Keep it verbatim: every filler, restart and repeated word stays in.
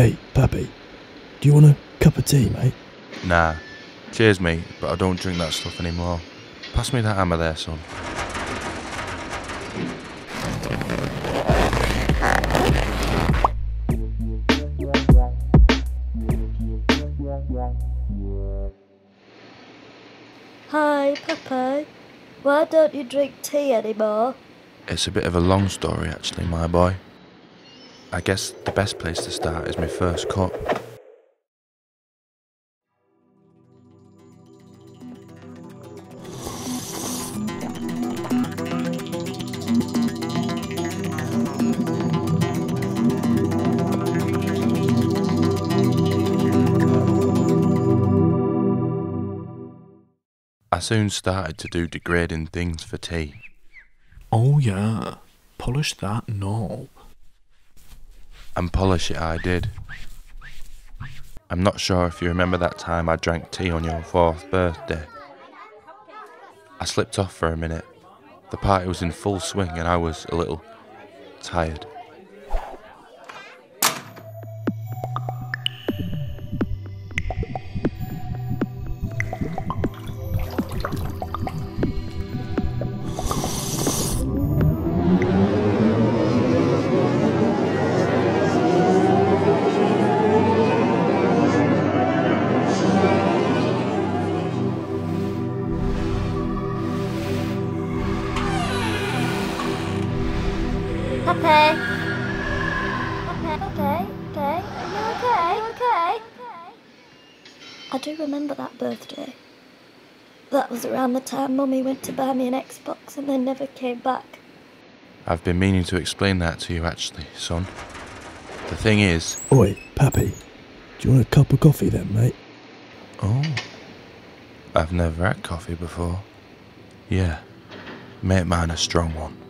Hey, Pappy, do you want a cup of tea, mate? Nah. Cheers, mate, but I don't drink that stuff anymore. Pass me that hammer there, son. Hi, Pappy. Why don't you drink tea anymore? It's a bit of a long story, actually, my boy. I guess the best place to start is my first cup. I soon started to do degrading things for tea. Oh yeah, polish that knob. And polish it I did. I'm not sure if you remember that time I drank tea on your fourth birthday. I slipped off for a minute. The party was in full swing and I was a little tired. Pappy? Pappy, okay, okay. Are you okay? You okay? I do remember that birthday. That was around the time Mummy went to buy me an Xbox and then never came back. I've been meaning to explain that to you actually, son. The thing is... Oi, Pappy, do you want a cup of coffee then, mate? Oh, I've never had coffee before. Yeah, make mine a strong one.